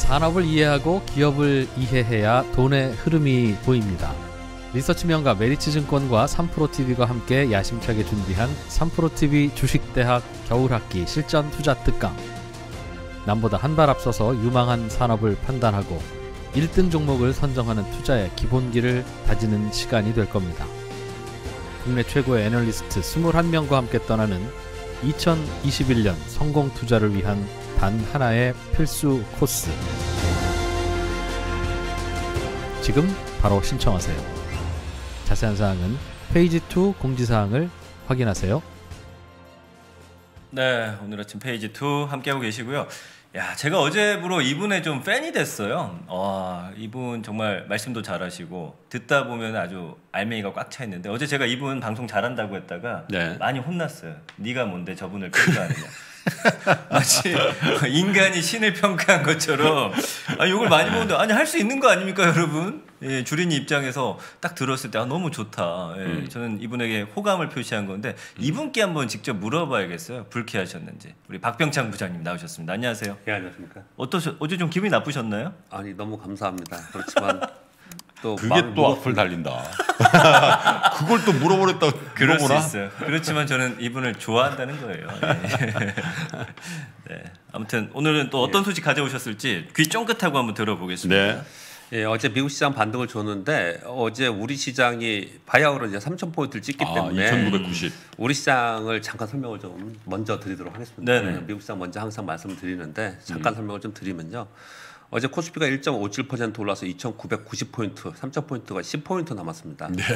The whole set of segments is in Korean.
산업을 이해하고 기업을 이해해야 돈의 흐름이 보입니다. 리서치 명가 메리츠증권과 3프로TV가 함께 야심차게 준비한 3프로TV 주식대학 겨울학기 실전 투자 특강. 남보다 한 발 앞서서 유망한 산업을 판단하고 1등 종목을 선정하는 투자의 기본기를 다지는 시간이 될 겁니다. 국내 최고의 애널리스트 21명과 함께 떠나는 2021년 성공 투자를 위한 단 하나의 필수 코스. 지금 바로 신청하세요. 자세한 사항은 페이지 2 공지사항을 확인하세요. 네, 오늘 아침 페이지 2 함께하고 계시고요. 야, 제가 어제부로 이분의 좀 팬이 됐어요. 이분 정말 말씀도 잘하시고 듣다 보면 아주 알맹이가 꽉 차 있는데 어제 제가 이분 방송 잘한다고 했다가 많이 혼났어요. 네가 뭔데 저분을 평가하느냐. 마치 인간이 신을 평가한 것처럼 욕을 많이 먹는데 아니 할 수 있는 거 아닙니까 여러분? 예, 주린이 입장에서 딱 들었을 때 너무 좋다. 예, 저는 이분에게 호감을 표시한 건데 이분께 한번 직접 물어봐야겠어요. 불쾌하셨는지. 우리 박병창 부장님 나오셨습니다. 안녕하세요. 예, 안녕하십니까. 어제 좀 기분이 나쁘셨나요? 아니 너무 감사합니다. 그렇지만 또 그게 또 악플 달린다. 그걸 또 물어보랬다. 그럴 수 있어요. 그렇지만 저는 이분을 좋아한다는 거예요. 네. 아무튼 오늘은 또 어떤 소식 가져오셨을지 귀 쫑긋하고 한번 들어보겠습니다. 네. 예, 어제 미국 시장 반등을 줬는데 어제 우리 시장이 바이아웃으로 이제 3,000포인트를 찍기 때문에 2,990. 우리 시장을 잠깐 설명을 좀 먼저 드리도록 하겠습니다. 네네. 미국 시장 먼저 항상 말씀을 드리는데 잠깐 설명을 좀 드리면요. 어제 코스피가 1.57% 올라서 2,990포인트, 3,000포인트가 10포인트 남았습니다. 네.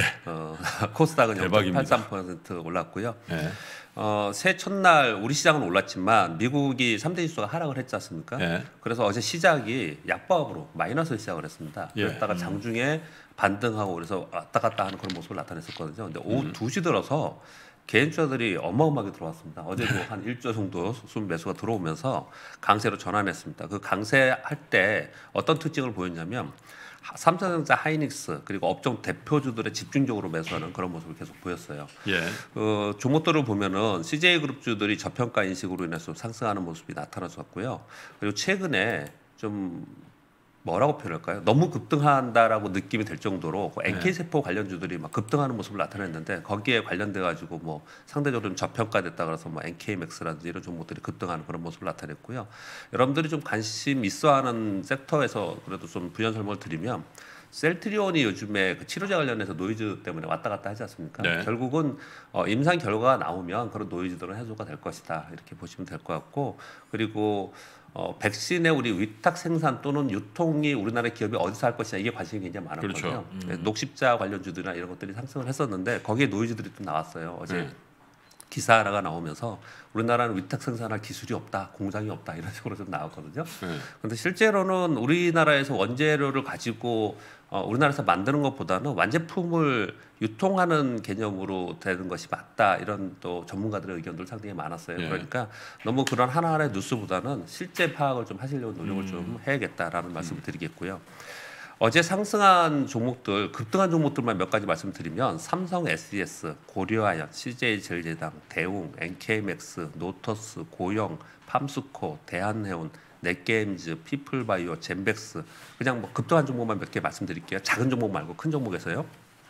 코스닥은 대박입니다. 0.83% 올랐고요. 네. 새해 첫날 우리 시장은 올랐지만 미국이 3대 지수가 하락을 했지 않습니까? 네. 그래서 어제 시작이 약보합으로 마이너스를 시작을 했습니다. 예. 그랬다가 장중에 반등하고 그래서 왔다 갔다 하는 그런 모습을 나타냈었거든요. 근데 오후 2시 들어서 개인 투자들이 어마어마하게 들어왔습니다. 어제도 한 1조 정도 순 매수가 들어오면서 강세로 전환했습니다. 그 강세할 때 어떤 특징을 보였냐면 삼성전자, 하이닉스 그리고 업종 대표주들의 집중적으로 매수하는 그런 모습을 계속 보였어요. 예. 종목들을 보면은 CJ그룹주들이 저평가 인식으로 인해서 상승하는 모습이 나타났었고요. 그리고 최근에 좀 뭐라고 표현할까요? 너무 급등한다라고 느낌이 될 정도로 NK세포 관련주들이 막 급등하는 모습을 나타냈는데 거기에 관련돼 가지고 뭐 상대적으로 좀 저평가됐다 그래서 뭐 NK맥스라든지 이런 종목들이 급등하는 그런 모습을 나타냈고요. 여러분들이 좀 관심 있어하는 섹터에서 그래도 좀 부연 설명을 드리면 셀트리온이 요즘에 그 치료제 관련해서 노이즈 때문에 왔다 갔다 하지 않습니까? 네. 결국은 임상 결과가 나오면 그런 노이즈들은 해소가 될 것이다 이렇게 보시면 될 것 같고 그리고 백신의 우리 위탁 생산 또는 유통이 우리나라 기업이 어디서 할 것이냐 이게 관심이 굉장히 많았거든요. 그렇죠. 녹십자 관련주들이나 이런 것들이 상승을 했었는데 거기에 노이즈들이 또 나왔어요. 어제 기사 하나가 나오면서 우리나라는 위탁 생산할 기술이 없다, 공장이 없다 이런 식으로 좀 나왔거든요. 그런데 실제로는 우리나라에서 원재료를 가지고 우리나라에서 만드는 것보다는 완제품을 유통하는 개념으로 되는 것이 맞다 이런 또 전문가들의 의견들 상당히 많았어요. 예. 그러니까 너무 그런 하나하나의 뉴스보다는 실제 파악을 좀 하시려고 노력을 좀 해야겠다라는 말씀을 드리겠고요. 어제 상승한 종목들, 급등한 종목들만 몇 가지 말씀드리면 삼성 SES, 고려아연, CJ제일제당, 대웅, NK맥스, 노터스, 고영, 팜스코, 대한해운, 넷게임즈, 피플바이오, 젠백스 그냥 뭐 급등한 종목만 몇 개 말씀드릴게요. 작은 종목 말고 큰 종목에서요.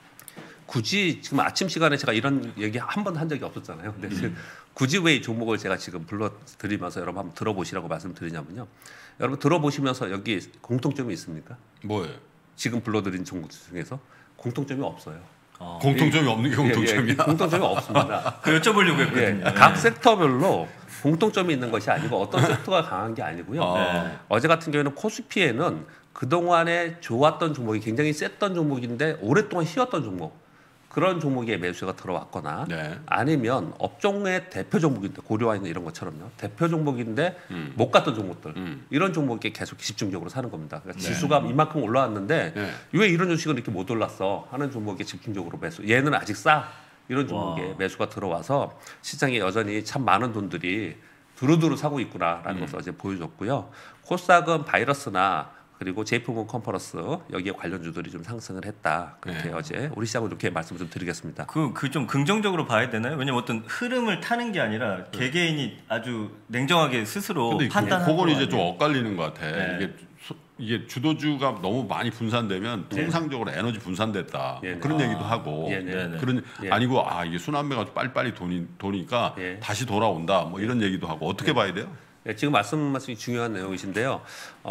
굳이 지금 아침 시간에 제가 이런 얘기 한 번도 한 적이 없었잖아요. 근데 지금 굳이 왜 이 종목을 제가 지금 불러드리면서 여러분 한번 들어보시라고 말씀드리냐면요. 여러분 들어보시면서 여기 공통점이 있습니까? 뭐예요? 지금 불러드린 종목 중에서 공통점이 없어요. 공통점이 없는 게 공통점이야. 공통점이 없습니다. 여쭤보려고 했거든요. 각 섹터별로 공통점이 있는 것이 아니고 어떤 섹터가 강한 게 아니고요. 어제 같은 경우에는 코스피에는 그동안에 좋았던 종목이 굉장히 셌던 종목인데 오랫동안 쉬었던 종목 그런 종목에 매수가 들어왔거나 아니면 업종의 대표 종목인데 고려아연 이런 것처럼요. 대표 종목인데 못 갔던 종목들 이런 종목에 계속 집중적으로 사는 겁니다. 그러니까 지수가 이만큼 올라왔는데 왜 이런 주식은 이렇게 못 올랐어 하는 종목에 집중적으로 매수. 얘는 아직 싸. 이런 종목에 매수가 들어와서 시장에 여전히 참 많은 돈들이 두루두루 사고 있구나라는 것을 어제 보여줬고요. 코스닥은 바이러스나 그리고 JP모건 컨퍼런스 여기에 관련주들이 좀 상승을 했다. 그렇게 네. 어제 우리 시장은 이렇게 말씀을 좀 드리겠습니다. 그 좀 긍정적으로 봐야 되나요? 왜냐면 어떤 흐름을 타는 게 아니라 개개인이 아주 냉정하게 스스로 근데 판단하는 그건 이제 거 좀 아니에요? 엇갈리는 것 같아. 네. 이게 주도주가 너무 많이 분산되면 통상적으로 에너지 분산됐다 네. 그런 얘기도 하고 네, 네. 그런 예. 아니고 이게 순환매가 빨리빨리 도니까 예. 다시 돌아온다 뭐 이런 얘기도 하고 어떻게 봐야 돼요? 네, 지금 말씀이 중요한 내용이신데요.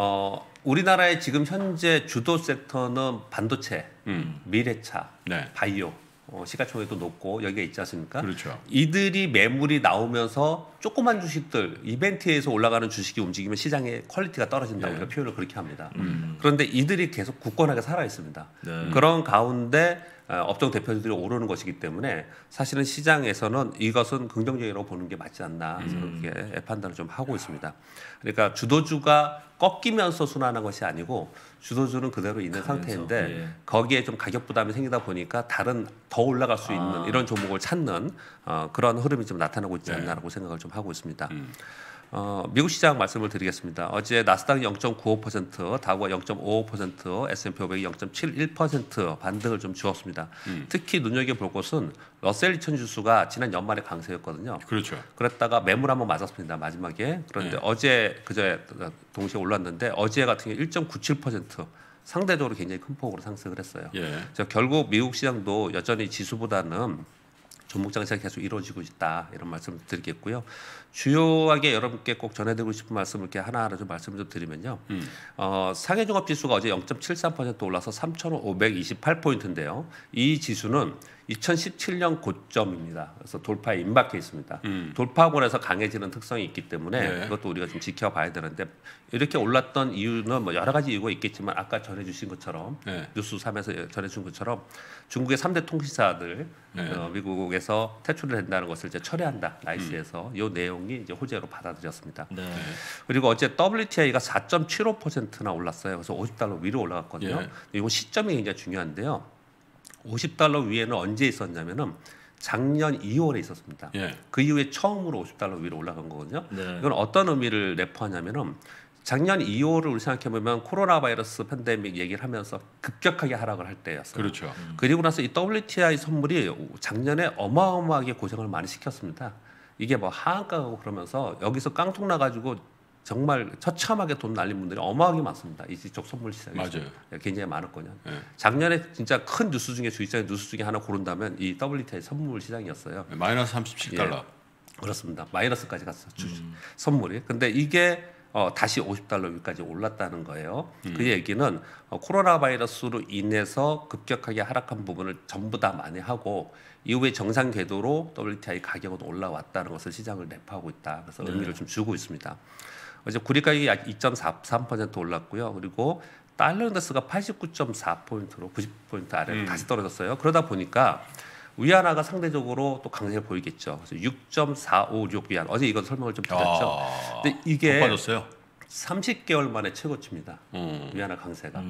우리나라의 지금 현재 주도 섹터는 반도체, 미래차, 네. 바이오, 시가총액도 높고 여기가 있지 않습니까? 그렇죠. 이들이 매물이 나오면서 조그만 주식들, 이벤트에서 올라가는 주식이 움직이면 시장의 퀄리티가 떨어진다고 우리가 표현을 그렇게 합니다. 그런데 이들이 계속 굳건하게 살아 있습니다. 네. 그런 가운데 업종 대표들이 오르는 것이기 때문에 사실은 시장에서는 이것은 긍정적으로 보는 게 맞지 않나 그렇게 판단을 좀 하고 있습니다. 그러니까 주도주가 꺾이면서 순환한 것이 아니고 주도주는 그대로 있는 상태인데 예. 거기에 좀 가격 부담이 생기다 보니까 다른 더 올라갈 수 있는 이런 종목을 찾는 그런 흐름이 좀 나타나고 있지 않나라고 생각을 좀 하고 있습니다. 미국 시장 말씀을 드리겠습니다. 어제 나스닥이 0.95%, 다우가 0.55%, S&P 500이 0.71% 반등을 좀 주었습니다. 특히 눈여겨볼 것은 러셀 2000 지수가 지난 연말에 강세였거든요. 그렇죠. 그랬다가 매물 한번 맞았습니다. 마지막에. 그런데 어제 그제 동시에 올랐는데 어제 같은 경우 1.97% 상대적으로 굉장히 큰 폭으로 상승을 했어요. 예. 그래서 결국 미국 시장도 여전히 지수보다는 종목 장세가 계속 이루어지고 있다 이런 말씀을 드리겠고요. 주요하게 여러분께 꼭 전해드리고 싶은 말씀을 이렇게 하나하나 좀 말씀을 좀 드리면요. 상해종합지수가 어제 0.73% 올라서 3,528포인트인데요. 이 지수는 2017년 고점입니다. 그래서 돌파에 임박해 있습니다. 돌파하고 나서 강해지는 특성이 있기 때문에 네. 그것도 우리가 좀 지켜봐야 되는데 이렇게 올랐던 이유는 뭐 여러 가지 이유가 있겠지만 아까 전해주신 것처럼 네. 뉴스 3에서 전해준 것처럼 중국의 3대 통신사들 미국에서 퇴출이 된다는 것을 이제 철회한다 나이스에서 이 내용이 이제 호재로 받아들였습니다. 네. 그리고 어제 WTI가 4.75%나 올랐어요. 그래서 $50 위로 올라갔거든요. 예. 이거 시점이 굉장히 중요한데요. $50 위에는 언제 있었냐면은 작년 2월에 있었습니다. 예. 그 이후에 처음으로 $50 위로 올라간 거거든요. 네. 이건 어떤 의미를 내포하냐면은 작년 2월을 우리 생각해 보면 코로나 바이러스 팬데믹 얘기를 하면서 급격하게 하락을 할 때였어요. 그렇죠. 그리고 나서 이 WTI 선물이 작년에 어마어마하게 고생을 많이 시켰습니다. 이게 뭐 하한가 가고 그러면서 여기서 깡통 나가지고 정말 처참하게 돈 날린 분들이 어마어마하게 많습니다. 이쪽 선물 시장에서. 맞아요. 굉장히 많았거든요. 예. 작년에 진짜 큰 뉴스 중에 주식장의 뉴스 중에 하나 고른다면 이 WTI 선물 시장이었어요. 마이너스 37달러. 그렇습니다. 마이너스까지 갔어요. 선물이. 근데 이게 다시 $50 위까지 올랐다는 거예요. 그 얘기는 코로나 바이러스로 인해서 급격하게 하락한 부분을 전부 다 만회하고 이후에 정상 궤도로 WTI 가격은 올라왔다는 것을 시장을 내포하고 있다. 그래서 의미를 좀 주고 있습니다. 어제 구리 가격이 약 2.43% 올랐고요. 그리고 달러 인덱스가 89.4포인트로 90포인트 아래로 다시 떨어졌어요. 그러다 보니까 위안화가 상대적으로 또 강세를 보이겠죠. 그래서 6.456 위안. 어제 이거 설명을 좀 드렸죠. 근데 이게 빠졌어요. 30개월 만에 최고치입니다. 위안화 강세가.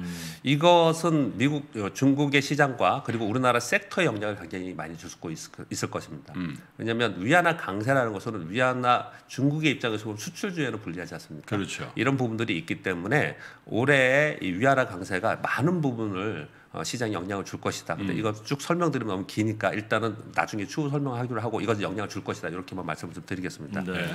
이것은 중국의 시장과 그리고 우리나라 섹터의 영향을 굉장히 많이 줄 수 있을 것입니다. 왜냐하면 위안화 강세라는 것은 위안화 중국의 입장에서 보면 수출주에는 불리하지 않습니까? 그렇죠. 이런 부분들이 있기 때문에 올해 이 위안화 강세가 많은 부분을 시장에 영향을 줄 것이다. 근데 이거 쭉 설명드리면 너무 기니까 일단은 나중에 추후 설명하기로 하고 이것은 영향을 줄 것이다. 이렇게만 말씀을 좀 드리겠습니다. 네.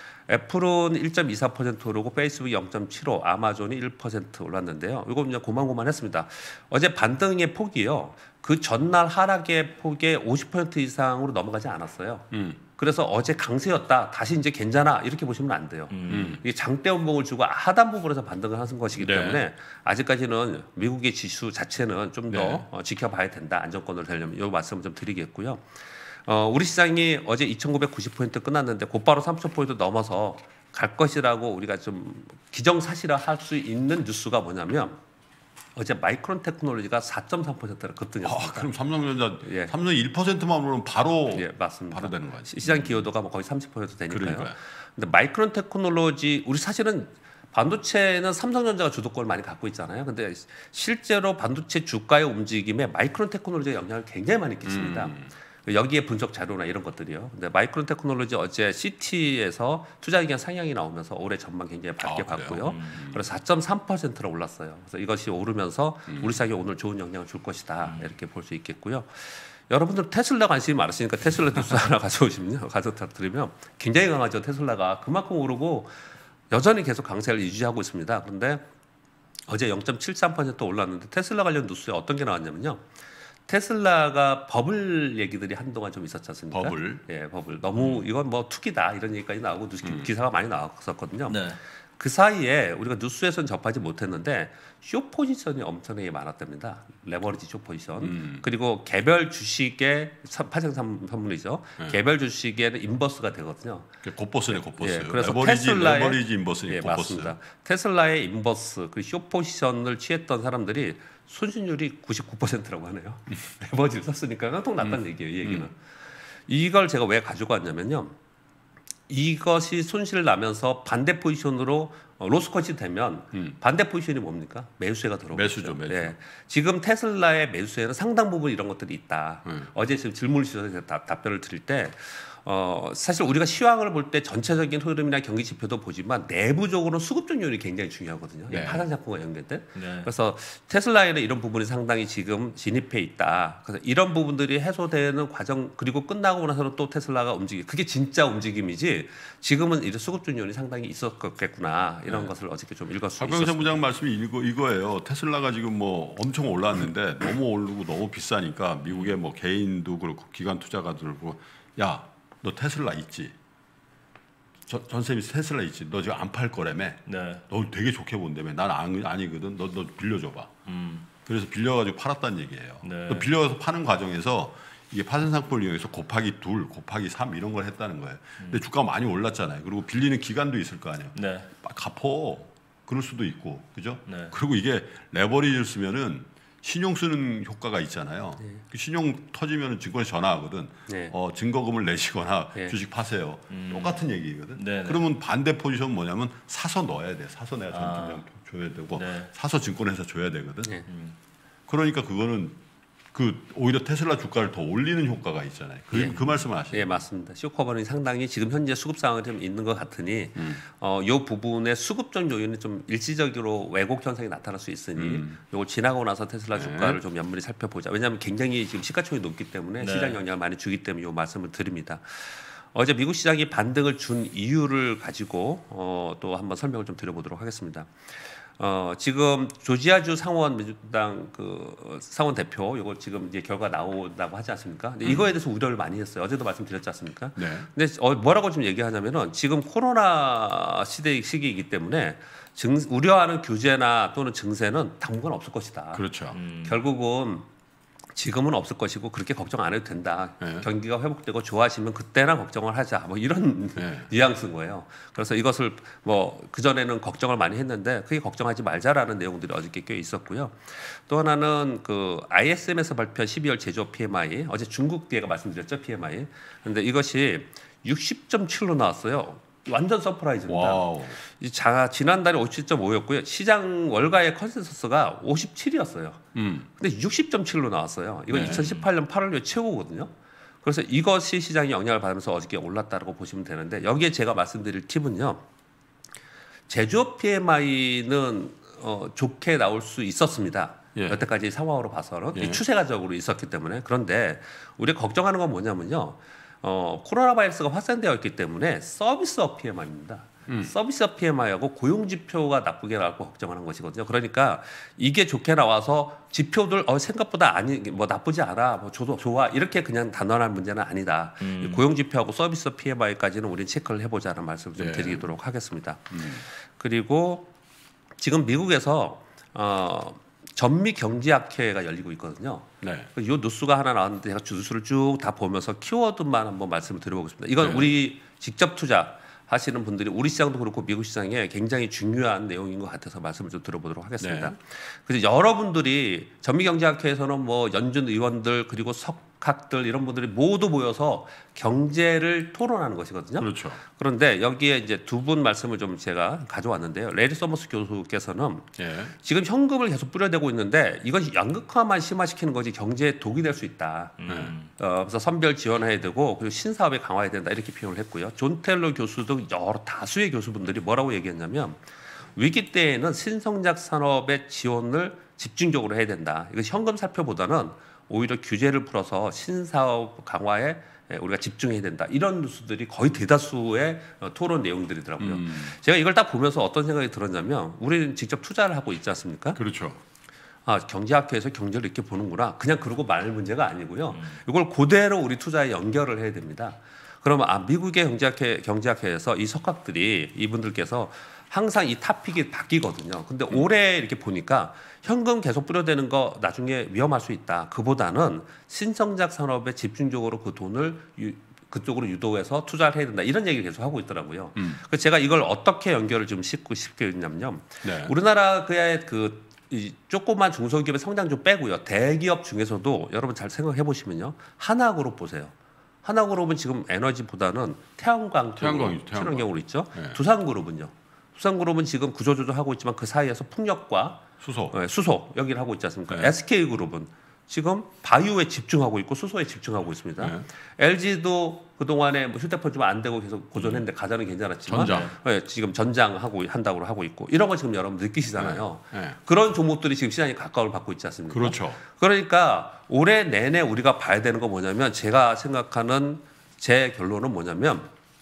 애플은 1.24% 오르고 페이스북이 0.75, 아마존이 1% 올랐는데요. 이거 그냥 고만고만했습니다. 어제 반등의 폭이요. 그 전날 하락의 폭의 50% 이상으로 넘어가지 않았어요. 그래서 어제 강세였다. 다시 이제 괜찮아. 이렇게 보시면 안 돼요. 이게 장대 연봉을 주고 하단 부분에서 반등을 하는 것이기 네. 때문에 아직까지는 미국의 지수 자체는 좀 더 네. 지켜봐야 된다. 안정권을 되려면 이 말씀을 좀 드리겠고요. 우리 시장이 어제 2,990포인트 끝났는데 곧바로 3,000포인트 넘어서 갈 것이라고 우리가 좀 기정사실화 할 수 있는 뉴스가 뭐냐면 어제 마이크론 테크놀로지가 4.3%를 급등했습니다. 그럼 삼성전자 예. 삼성 1%만 오르면 바로 예, 맞습니다. 바로 되는 거예요. 시장 기여도가 뭐 거의 30% 되니까요. 그러니까요. 근데 마이크론 테크놀로지 우리 사실은 반도체는 삼성전자가 주도권을 많이 갖고 있잖아요. 근데 실제로 반도체 주가의 움직임에 마이크론 테크놀로지가 영향을 굉장히 많이 끼칩니다. 여기에 분석 자료나 이런 것들이요. 근데 마이크론 테크놀로지 어제 CT에서 투자 의견 상향이 나오면서 올해 전망 굉장히 밝게 봤고요. 그래서 4.3%로 올랐어요. 그래서 이것이 오르면서 우리 시장에 오늘 좋은 영향을 줄 것이다 이렇게 볼 수 있겠고요. 여러분들 테슬라 관심이 많으시니까 테슬라 뉴스 하나 가져드리면 굉장히 강하죠. 테슬라가 그만큼 오르고 여전히 계속 강세를 유지하고 있습니다. 그런데 어제 0.73% 올랐는데 테슬라 관련 뉴스에 어떤 게 나왔냐면요. 테슬라가 버블 얘기들이 한동안 좀 있었지 않습니까? 버블. 예, 버블. 너무 이건 뭐 투기다 이런 얘기까지 나오고 기사가 많이 나왔었거든요. 네. 그 사이에 우리가 뉴스에서는 접하지 못했는데 쇼 포지션이 엄청나게 많았답니다. 레버리지 쇼 포지션. 그리고 개별 주식의 파생 선물이죠. 개별 주식에는 인버스가 되거든요. 곧버스네, 곧버스. 예, 그래서 레버리지 인버스니 예, 곧버스. 맞습니다. 테슬라의 인버스 그 쇼 포지션을 취했던 사람들이 손실률이 99%라고 하네요. 레버리지를 썼으니까 깡통 났다는 얘기예요. 이 얘기는. 이걸 제가 왜 가지고 왔냐면요. 이것이 손실 나면서 반대 포지션으로 로스컷이 되면 반대 포지션이 뭡니까? 매수세가 들어오죠. 매수죠, 매수. 네. 지금 테슬라의 매수세는 상당 부분 이런 것들이 있다. 어제 지금 질문을 주셔서 답변을 드릴 때 사실 우리가 시황을 볼 때 전체적인 흐름이나 경기 지표도 보지만 내부적으로 수급적 요인이 굉장히 중요하거든요. 네. 파산 상품과 연결된. 네. 그래서 테슬라에는 이런 부분이 상당히 지금 진입해 있다. 그래서 이런 부분들이 해소되는 과정 그리고 끝나고 나서는 또 테슬라가 움직이. 그게 진짜 움직임이지. 지금은 이런 수급적 요인이 상당히 있었겠구나. 이런 것을 어저께 좀 읽었을 수 있었습니다. 박병선 부장 말씀이 이거예요. 테슬라가 지금 뭐 엄청 올랐는데 너무 오르고 너무 비싸니까 미국의 뭐 개인도 그렇고 기관 투자가들도 그렇고 야. 너 테슬라 있지? 전쌤이 테슬라 있지? 너 지금 안 팔 거라며? 네. 너 되게 좋게 본다며? 난 아니거든. 너 빌려줘봐. 그래서 빌려가지고 팔았다는 얘기예요. 네. 또 빌려가서 파는 과정에서 이게 파생 상품을 이용해서 곱하기 2, 곱하기 3 이런 걸 했다는 거예요. 근데 주가가 많이 올랐잖아요. 그리고 빌리는 기간도 있을 거 아니에요. 네. 갚어. 그럴 수도 있고, 그죠? 네. 그리고 이게 레버리지를 쓰면은 신용 쓰는 효과가 있잖아요. 그 신용 터지면 증권에 전화하거든. 네. 증거금을 내시거나 네. 주식 파세요. 똑같은 얘기거든. 네, 네. 그러면 반대 포지션 뭐냐면 사서 넣어야 돼. 사서 내가 전투장 줘야 되고 네. 사서 증권회사 줘야 되거든. 네. 그러니까 그거는 오히려 테슬라 주가를 더 올리는 효과가 있잖아요. 그 말씀을 하시죠. 예, 맞습니다. 쇼커버는 상당히 지금 현재 수급 상황이 좀 있는 것 같으니 이 부분의 수급적 요인은 좀 일시적으로 왜곡 현상이 나타날 수 있으니 이걸 지나고 나서 테슬라 주가를 좀 면밀히 살펴보자. 왜냐하면 굉장히 지금 시가총이 높기 때문에 네. 시장 영향을 많이 주기 때문에 이 말씀을 드립니다. 어제 미국 시장이 반등을 준 이유를 가지고 또 한번 설명을 좀 드려보도록 하겠습니다. 지금 조지아주 상원 민주당 그 상원 대표 이거 지금 이제 결과 나온다고 하지 않습니까? 근데 이거에 대해서 우려를 많이 했어요. 어제도 말씀드렸지 않습니까? 네. 근데 뭐라고 좀 얘기하냐면은 지금 코로나 시기이기 때문에 우려하는 규제나 또는 증세는 당분간 없을 것이다. 그렇죠. 결국은 지금은 없을 것이고 그렇게 걱정 안 해도 된다. 네. 경기가 회복되고 좋아지면 그때나 걱정을 하자. 뭐 이런 뉘앙스인 거예요. 그래서 이것을 뭐 그전에는 걱정을 많이 했는데 크게 걱정하지 말자라는 내용들이 어저께 꽤 있었고요. 또 하나는 그 ISM에서 발표한 12월 제조업 PMI 어제 중국 뒤에가 말씀드렸죠. PMI. 그런데 이것이 60.7로 나왔어요. 완전 서프라이즈입니다. 와우. 지난달에 57.5였고요. 시장 월가의 컨센서스가 57이었어요. 근데 60.7로 나왔어요. 이건 네. 2018년 8월 최고거든요. 그래서 이것이 시장에 영향을 받으면서 어저께 올랐다고 보시면 되는데 여기에 제가 말씀드릴 팁은요. 제조업 PMI는 좋게 나올 수 있었습니다. 예. 여태까지 상황으로 봐서는 예. 추세가적으로 있었기 때문에. 그런데 우리가 걱정하는 건 뭐냐면요. 코로나 바이러스가 확산되어 있기 때문에 서비스업 PMI입니다. 서비스업 PMI하고 고용 지표가 나쁘게 나왔고 걱정하는 것이거든요. 그러니까 이게 좋게 나와서 지표들 생각보다 뭐 나쁘지 않아, 뭐 좋아 이렇게 그냥 단언할 문제는 아니다. 고용 지표하고 서비스업 PMI까지는 우리 체크를 해보자는 말씀을 좀 드리도록 하겠습니다. 그리고 지금 미국에서 전미 경제학회가 열리고 있거든요. 네. 이 뉴스가 하나 나왔는데 제가 뉴스를 쭉 다 보면서 키워드만 한번 말씀을 드려보겠습니다. 이건 네. 우리 직접 투자 하시는 분들이 우리 시장도 그렇고 미국 시장에 굉장히 중요한 내용인 것 같아서 말씀을 좀 들어보도록 하겠습니다. 네. 그래서 여러분들이 전미경제학회에서는 뭐 연준 의원들 그리고 각들 이런 분들이 모두 모여서 경제를 토론하는 것이거든요. 그렇죠. 그런데 여기에 이제 두 분 말씀을 좀 제가 가져왔는데요. 레리 서머스 교수께서는 예. 지금 현금을 계속 뿌려대고 있는데 이건 양극화만 심화시키는 거지 경제에 독이 될 수 있다. 그래서 선별 지원해야 되고 그리고 신사업에 강화해야 된다 이렇게 표현을 했고요. 존 테일러 교수 등 여러 다수의 교수분들이 뭐라고 얘기했냐면 위기 때에는 신성장 산업의 지원을 집중적으로 해야 된다. 이것이 현금 살펴보다는 오히려 규제를 풀어서 신사업 강화에 우리가 집중해야 된다. 이런 뉴스들이 거의 대다수의 토론 내용들이더라고요. 제가 이걸 딱 보면서 어떤 생각이 들었냐면 우리는 직접 투자를 하고 있지 않습니까? 그렇죠. 아, 경제학회에서 경제를 이렇게 보는구나. 그냥 그러고 말 문제가 아니고요. 이걸 그대로 우리 투자에 연결을 해야 됩니다. 그러면 미국의 경제학회에서 이 석학들이 이분들께서 항상 이 토픽이 바뀌거든요. 근데 올해 이렇게 보니까 현금 계속 뿌려대는 거 나중에 위험할 수 있다. 그보다는 신성장 산업에 집중적으로 그 돈을 그쪽으로 유도해서 투자를 해야 된다. 이런 얘기를 계속 하고 있더라고요. 그래서 제가 이걸 어떻게 연결을 좀 싣고 싶겠냐면요. 네. 우리나라의 이 조그만 중소기업의 성장 좀 빼고요. 대기업 중에서도 여러분 잘 생각해 보시면요. 하나그룹 보세요. 하나그룹은 지금 에너지보다는 태양광 친환경으로 있죠. 네. 두산그룹은요. 두산그룹은 지금 구조조정하고 있지만 그 사이에서 풍력과 수소 여기를 하고 있지 않습니까? 네. SK그룹은 지금 바이오에 집중하고 있고 수소에 집중하고 있습니다. 네. LG도 그동안에 뭐 휴대폰 좀 안 되고 계속 고전했는데 가자는 괜찮았지만 지금 전장하고 한다고 하고 있고 이런 거 지금 여러분 느끼시잖아요. 네. 그런 종목들이 지금 시장에 가까움을 받고 있지 않습니까? 그렇죠. 그러니까 올해 내내 우리가 봐야 되는 거 뭐냐면 제가 생각하는 제 결론은 뭐냐면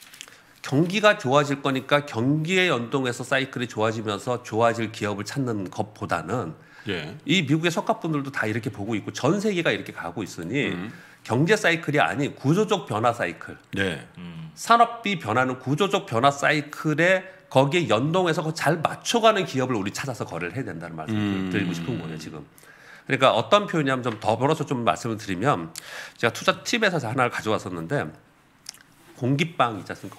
경기가 좋아질 거니까 경기에 연동해서 사이클이 좋아지면서 좋아질 기업을 찾는 것보다는 예. 이 미국의 석가분들도 다 이렇게 보고 있고 전 세계가 이렇게 가고 있으니 경제 사이클이 아닌 구조적 변화 사이클. 네. 산업비 변화는 구조적 변화 사이클에 거기에 연동해서 잘 맞춰가는 기업을 우리 찾아서 거래를 해야 된다는 말씀을 드리고 싶은 거예요 지금. 그러니까 어떤 표현이냐면 좀 더 벌어서 좀 말씀을 드리면 제가 투자 팁에서 하나를 가져왔었는데 공깃빵 있지 않습니까?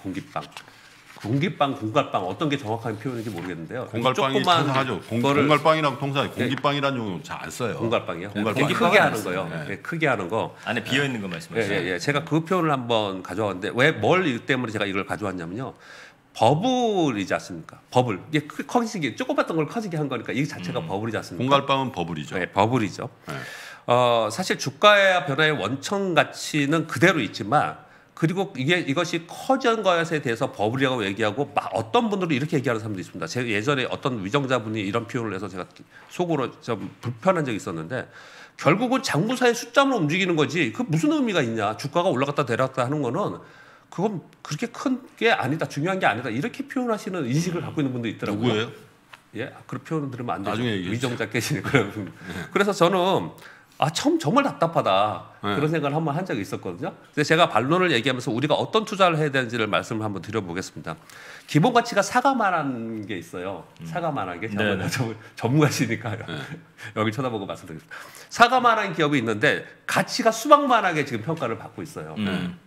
공깃빵, 공갈빵 어떤 게 정확한 표현인지 모르겠는데요. 공갈빵이 통상하죠. 공갈빵이라고 통상 공깃빵이라는 용어 잘 안 써요. 공갈빵이요? 공갈빵. 크게 하는 거요. 네. 크게 하는 거. 안에 비어 있는 거 말씀하시죠? 예. 제가 그 표현을 한번 가져왔는데 이 때문에 제가 이걸 가져왔냐면요. 버블이지 않습니까? 버블. 이게 커지게 조그맣던 걸 커지게 한 거니까 이 자체가 버블이지 않습니까? 공갈빵은 버블이죠. 네, 버블이죠. 네. 사실 주가의 변화의 원천 가치는 그대로 있지만 그리고 이것이 커진 것에 대해서 버블이라고 얘기하고 어떤 분들은 이렇게 얘기하는 사람도 있습니다. 제가 예전에 어떤 위정자분이 이런 표현을 해서 제가 속으로 좀 불편한 적이 있었는데 결국은 장부사의 숫자만 움직이는 거지 그 무슨 의미가 있냐. 주가가 올라갔다 내려갔다 하는 거는 그건 그렇게 큰 게 아니다. 중요한 게 아니다. 이렇게 표현하시는 인식을 갖고 있는 분도 있더라고요. 누구예요? 예, 그런 표현 들으면 안 되죠. 나중에 위정자 깨시네. 그래서 저는 정말 답답하다. 네. 그런 생각을 한번 한 적이 있었거든요. 근데 제가 반론을 얘기하면서 우리가 어떤 투자를 해야 되는지를 말씀을 한번 드려보겠습니다. 기본 가치가 사과만한 게 있어요. 사과만한 게 전문가시니까 여기 쳐다보고 말씀드리겠습니다. 사과만한 기업이 있는데 가치가 수박만하게 지금 평가를 받고 있어요.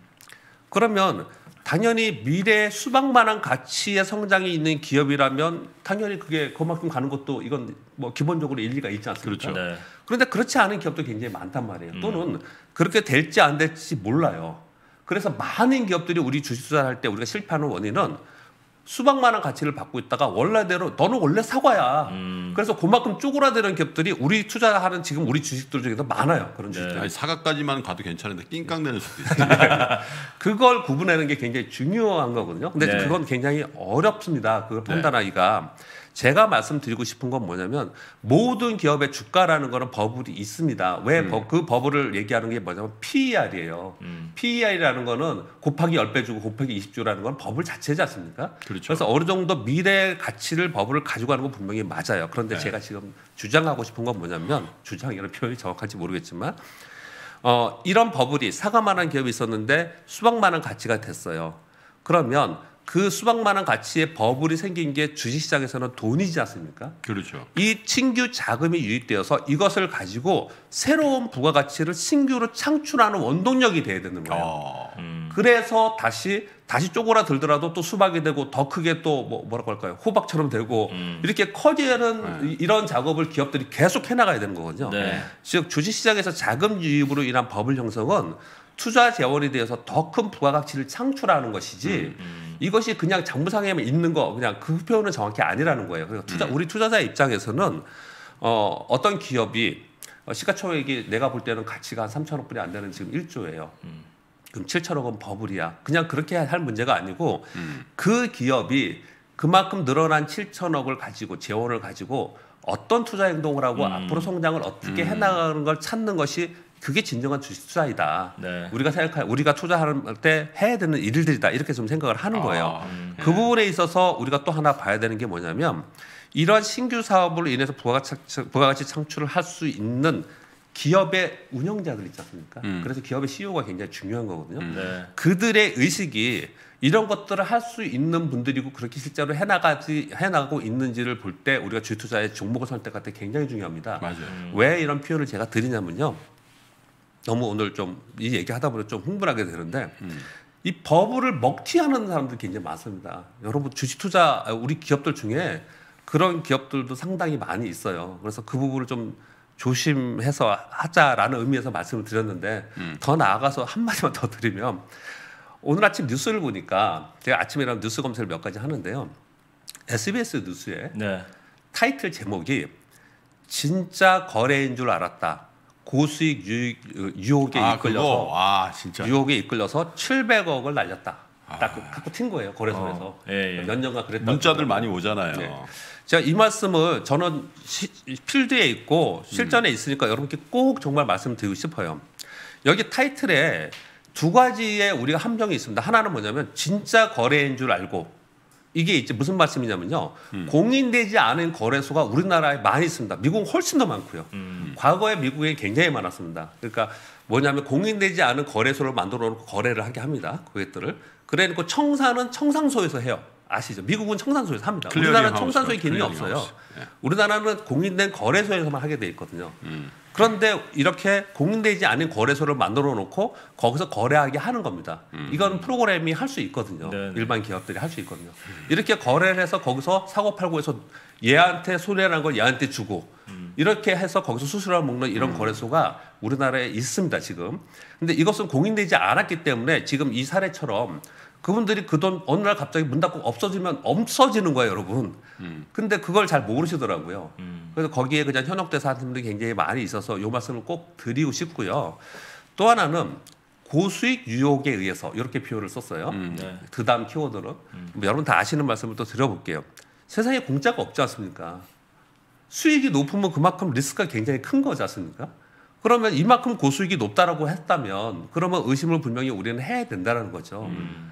그러면 당연히 미래 수박만한 가치의 성장이 있는 기업이라면 당연히 그게 그만큼 가는 것도 이건 뭐 기본적으로 일리가 있지 않습니까? 그렇죠. 네. 그런데 그렇지 않은 기업도 굉장히 많단 말이에요. 또는 그렇게 될지 안 될지 몰라요. 그래서 많은 기업들이 우리 주식 투자를 할 때 우리가 실패하는 원인은 수박만한 가치를 받고 있다가 원래대로 너는 원래 사과야. 그래서 그만큼 쪼그라드는 기업들이 우리 투자하는 지금 우리 주식들 중에서 많아요. 그런 주식들. 아니, 사과까지만 가도 괜찮은데 낑깡대는 수도 있어요. 그걸 구분하는 게 굉장히 중요한 거거든요. 근데 네. 그건 굉장히 어렵습니다. 그걸 판단하기가. 제가 말씀드리고 싶은 건 뭐냐면 모든 기업의 주가라는 거는 버블이 있습니다. 왜 그 버블을 얘기하는 게 뭐냐면 PER이에요. PER이라는 거는 곱하기 10배 주고 곱하기 20주라는 건 버블 자체지 않습니까? 그렇죠. 그래서 어느 정도 미래 가치를 버블을 가지고 가는 건 분명히 맞아요. 그런데 네. 제가 지금 주장하고 싶은 건 뭐냐면 주장이라는 표현이 정확한지 모르겠지만 이런 버블이 사과만한 기업이 있었는데 수박만한 가치가 됐어요. 그러면 그 수박만한 가치의 버블이 생긴 게 주식시장에서는 돈이지 않습니까? 그렇죠. 이 신규 자금이 유입되어서 이것을 가지고 새로운 부가가치를 신규로 창출하는 원동력이 돼야 되는 거예요. 그래서 다시 쪼그라들더라도 또 수박이 되고 더 크게 또 뭐라고 할까요? 호박처럼 되고 이렇게 커지는 이런 작업을 기업들이 계속 해나가야 되는 거거든요. 네. 즉 주식시장에서 자금 유입으로 인한 버블 형성은 투자 재원에 대해서 더 큰 부가가치를 창출하는 것이지 이것이 그냥 장부상에만 있는 거 그냥 그 표현은 정확히 아니라는 거예요. 그래서 우리 투자자 입장에서는 어떤 기업이 시가총액이 내가 볼 때는 가치가 한 3천억 불이 안 되는 지금 1조예요. 그럼 7천억은 버블이야. 그냥 그렇게 할 문제가 아니고 그 기업이 그만큼 늘어난 7천억을 가지고 재원을 가지고 어떤 투자 행동을 하고 앞으로 성장을 어떻게 해나가는 걸 찾는 것이 그게 진정한 주식 투자이다. 네. 우리가 투자할 때 해야 되는 일들이다. 이렇게 좀 생각을 하는 거예요. 그 부분에 있어서 우리가 또 하나 봐야 되는 게 뭐냐면 이런 신규 사업으로 인해서 부가가치 창출을 할 수 있는 기업의 운영자들 있지 않습니까? 그래서 기업의 CEO가 굉장히 중요한 거거든요. 네. 그들의 의식이 이런 것들을 할 수 있는 분들이고 그렇게 실제로 해나가고 있는지를 볼 때 우리가 주식 투자의 종목을 선택할 때 굉장히 중요합니다. 맞아요. 왜 이런 표현을 제가 드리냐면요. 너무 오늘 좀 이 얘기하다 보니 좀 흥분하게 되는데 이 버블을 먹튀하는 사람들이 굉장히 많습니다. 여러분 주식 투자 우리 기업들 중에 그런 기업들도 상당히 많이 있어요. 그래서 그 부분을 좀 조심해서 하자라는 의미에서 말씀을 드렸는데 더 나아가서 한마디만 더 드리면 오늘 아침 뉴스를 보니까 제가 아침에 일어나면 뉴스 검색을 몇 가지 하는데요. SBS 뉴스에 네. 타이틀 제목이 진짜 거래인 줄 알았다. 고수익 유혹에 이끌려서 진짜. 유혹에 이끌려서 700억을 날렸다. 딱 갖고 튄 거예요. 거래소에서. 예. 몇 년간 그랬다. 문자들 많이 오잖아요. 네. 제가 이 말씀을 저는 필드에 있고 실전에 있으니까 여러분께 꼭 정말 말씀드리고 싶어요. 여기 타이틀에 두 가지의 우리가 함정이 있습니다. 하나는 뭐냐면 진짜 거래인 줄 알고 이게 이제 무슨 말씀이냐면요. 공인되지 않은 거래소가 우리나라에 많이 있습니다. 미국은 훨씬 더 많고요. 과거에 미국에 굉장히 많았습니다. 그러니까 뭐냐면 공인되지 않은 거래소를 만들어 놓고 거래를 하게 합니다. 고객들을. 그래 놓고 청산은 청산소에서 해요. 아시죠? 미국은 청산소에서 합니다. 우리나라는 청산소의 개념이 없어요. 우리나라는 공인된 거래소에서만 하게 돼 있거든요. 그런데 이렇게 공인되지 않은 거래소를 만들어 놓고 거기서 거래하게 하는 겁니다. 이건 프로그램이 할 수 있거든요. 네네. 일반 기업들이 할 수 있거든요. 이렇게 거래를 해서 거기서 사고 팔고 해서 얘한테 손해라는 걸 얘한테 주고 이렇게 해서 거기서 수수료를 먹는 이런 거래소가 우리나라에 있습니다, 지금. 근데 이것은 공인되지 않았기 때문에 지금 이 사례처럼 그분들이 그 돈 어느 날 갑자기 문 닫고 없어지면 없어지는 거예요, 여러분. 근데 그걸 잘 모르시더라고요. 그래서 거기에 그냥 현혹돼서 하는 분들이 굉장히 많이 있어서 이 말씀을 꼭 드리고 싶고요. 또 하나는 고수익 유혹에 의해서 이렇게 표현을 썼어요. 네. 그 다음 키워드는 뭐 여러분 다 아시는 말씀을 또 드려볼게요. 세상에 공짜가 없지 않습니까? 수익이 높으면 그만큼 리스크가 굉장히 큰 거지 않습니까? 그러면 이만큼 고수익이 높다라고 했다면 그러면 의심을 분명히 우리는 해야 된다는 거죠.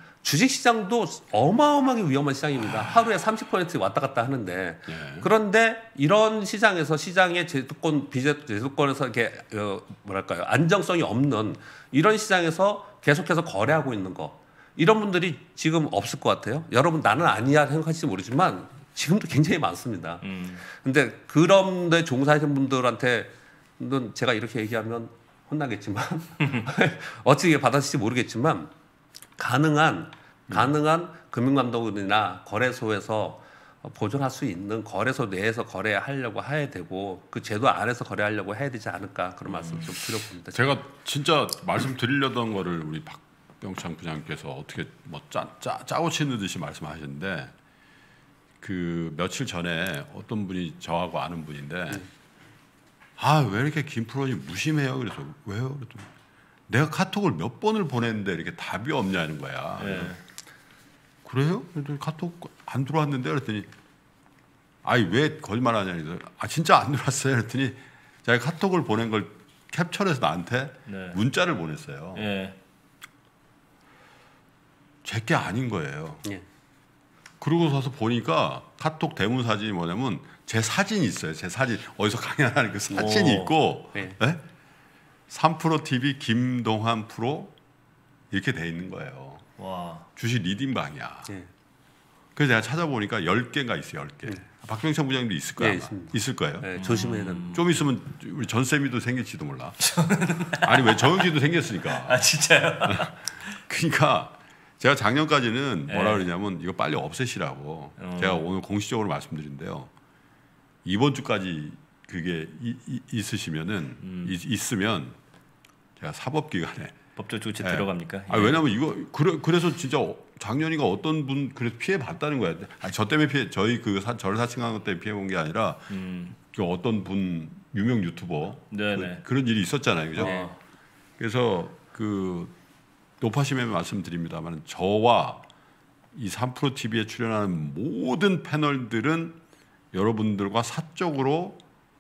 주식시장도 어마어마하게 위험한 시장입니다. 하루에 30% 왔다 갔다 하는데 그런데 이런 시장에서 시장의 제도권 비제도권에서 이렇게 뭐랄까요 안정성이 없는 이런 시장에서 계속해서 거래하고 있는 거 이런 분들이 지금 없을 것 같아요. 여러분 나는 아니야 생각하실지 모르지만 지금도 굉장히 많습니다. 근데 그런데 종사하시는 분들한테는 제가 이렇게 얘기하면 혼나겠지만 어떻게 받아들일지 모르겠지만 가능한 금융감독원이나 거래소에서 보존할 수 있는 거래소 내에서 거래하려고 해야 되고 그 제도 안에서 거래하려고 해야 되지 않을까 그런 말씀 좀 드려봅니다. 제가 진짜 말씀드리려던 거를 우리 박병창 부장님께서 어떻게 뭐 짜고 치는 듯이 말씀하셨는데 그 며칠 전에 어떤 분이 저하고 아는 분인데 왜 이렇게 김프로님 무심해요? 그래서 왜요? 그랬더니 내가 카톡을 몇 번을 보냈는데 이렇게 답이 없냐는 거야. 그래요? 그랬더니 카톡 안 들어왔는데 그랬더니 왜 거짓말하냐 그래서 진짜 안 들어왔어요. 그랬더니 자기 카톡을 보낸 걸 캡처해서 나한테 문자를 보냈어요. 제게 아닌 거예요. 그러고 서서 보니까 카톡 대문 사진이 뭐냐면 제 사진이 있어요. 제 사진 어디서 강연하는 그 사진이 있고 3프로 TV 김동환 프로 이렇게 돼 있는 거예요. 와. 주식 리딩방이야. 그래서 제가 찾아보니까 10개가 있어요. 10개. 박병창 부장님도 있을 거야. 네, 아마. 있을 거예요. 네, 조심해야 됩니다. 좀 있으면 우리 전쌤이도 생길지도 몰라. 아니 왜 정영진도 생겼으니까. 아 진짜요? 그러니까 제가 작년까지는 뭐라 네. 그러냐면 이거 빨리 없애시라고 제가 오늘 공식적으로 말씀드린데요. 이번 주까지 그게 있으시면은 있으면 제가 사법기관에 법적 조치 네. 들어갑니까? 아, 왜냐면 이거 그래서 진짜 작년이가 어떤 분 그래서 피해 봤다는 거야. 아니, 저 때문에 피해 저희 저를 사칭한 것 때문에 피해 본 게 아니라 그 어떤 분 유명 유튜버 네네. 그런 일이 있었잖아요, 그죠? 네. 그래서 그 높아심에 말씀드립니다만 저와 이 3프로 TV에 출연하는 모든 패널들은 여러분들과 사적으로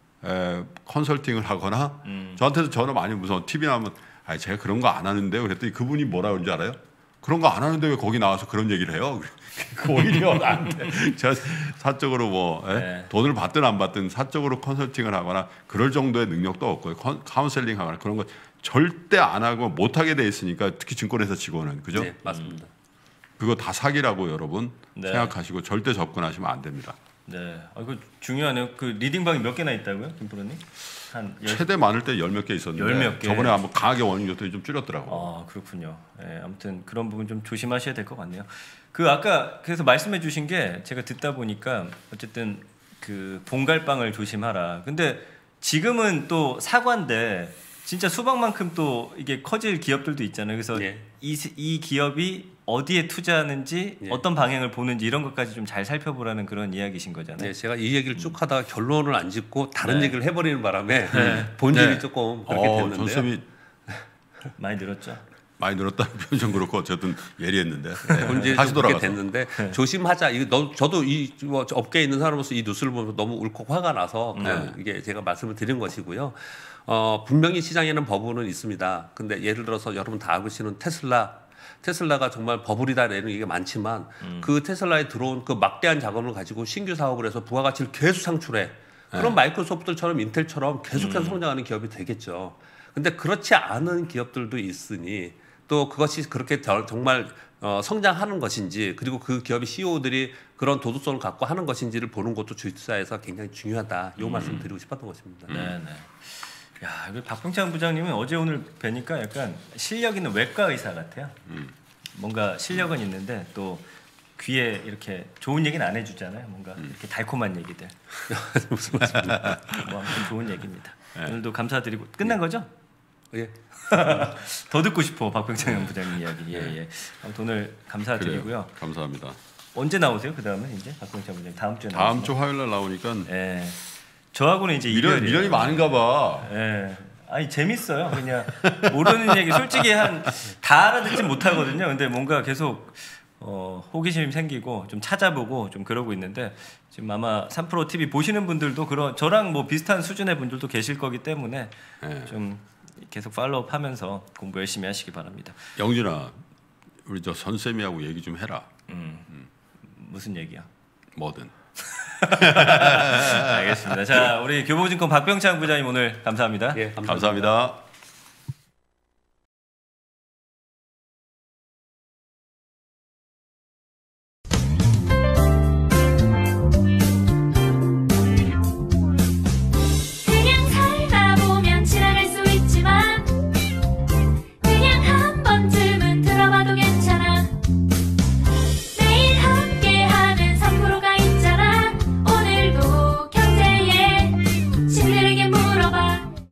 컨설팅을 하거나 저한테도 전화 많이 무서워 TV 나오면 아 제가 그런 거 안 하는데요. 그랬더니 그분이 뭐라 그런지 알아요? 그런 거 안 하는데 왜 거기 나와서 그런 얘기를 해요? 그 오히려 나한테 제가 사적으로 뭐 네. 돈을 받든 안 받든 사적으로 컨설팅을 하거나 그럴 정도의 능력도 없고요. 카운셀링 하거나 그런 거 절대 안 하고 못 하게 돼 있으니까 특히 증권회사 직원은 그죠? 네, 맞습니다. 그거 다 사기라고 여러분 네. 생각하시고 절대 접근하시면 안 됩니다. 네. 이거 중요하네요. 그 리딩방이 몇 개나 있다고요, 김프로님? 한 최대 많을 때 10몇 개 있었는데 10몇 개. 저번에 한번 강하게 원인 줬더니 좀 줄였더라고. 아 그렇군요. 예, 아무튼 그런 부분 좀 조심하셔야 될 것 같네요. 그 아까 그래서 말씀해주신 게 제가 듣다 보니까 어쨌든 그 봉갈빵을 조심하라. 근데 지금은 또 사과인데 진짜 수박만큼 또 이게 커질 기업들도 있잖아요. 그래서 네. 이 기업이 어디에 투자하는지 네. 어떤 방향을 보는지 이런 것까지 좀 잘 살펴보라는 그런 이야기신 거잖아요. 네, 제가 이 얘기를 쭉 하다가 결론을 안 짓고 다른 네. 얘기를 해버리는 바람에 본질이 네. 조금 그렇게 됐는데요. 전쌤이 많이 늘었죠. 많이 늘었다는 표현 좀 그렇고 어쨌든 예리했는데 본질이 다시 좀 그렇게 돌아가서 됐는데 조심하자. 저도 이 업계에 있는 사람으로서 이 뉴스를 보면서 너무 울컥 화가 나서 그냥 이게 제가 말씀을 드린 것이고요. 분명히 시장에는 버블은 있습니다. 근데 예를 들어서 여러분 다 알고 계시는 테슬라가 정말 버블이다라는 얘기가 많지만 그 테슬라에 들어온 그 막대한 자금을 가지고 신규 사업을 해서 부가가치를 계속 상출해. 그럼 마이크로소프트처럼 인텔처럼 계속해서 성장하는 기업이 되겠죠. 근데 그렇지 않은 기업들도 있으니 또 그것이 그렇게 정말 성장하는 것인지 그리고 그 기업의 CEO들이 그런 도덕성을 갖고 하는 것인지를 보는 것도 주식사에서 굉장히 중요하다. 이 말씀 드리고 싶었던 것입니다. 네네. 야, 그 박병창 부장님은 어제 오늘 뵈니까 약간 실력 있는 외과 의사 같아요. 뭔가 실력은 있는데 또 귀에 이렇게 좋은 얘기는 안 해주잖아요. 뭔가 이렇게 달콤한 얘기들. 무슨 말씀입니까? 뭐 아무튼 좋은 얘기입니다. 오늘도 감사드리고 끝난 거죠? 예. 더 듣고 싶어 박병창 부장님 이야기. 예. 아무튼 오늘 감사드리고요. 그래요. 감사합니다. 언제 나오세요? 그 다음에 이제 박병창 부장님 다음 주에 다음 나오시나요? 주 화요일 날 나오니까 예. 저하고는 이제 미련이 많은가 봐. 예. 아니 재밌어요. 그냥 모르는 얘기 솔직히 다 알아듣진 못하거든요. 근데 뭔가 계속 호기심이 생기고 좀 찾아보고 좀 그러고 있는데 지금 아마 3프로 TV 보시는 분들도 저랑 뭐 비슷한 수준의 분들도 계실 거기 때문에 좀 계속 팔로우하면서 공부 열심히 하시기 바랍니다. 영준아, 우리 저 선쌤이하고 얘기 좀 해라. 무슨 얘기야? 뭐든. 알겠습니다. 자, 우리 교보증권 박병창 부장님 오늘 감사합니다. 예, 감사합니다.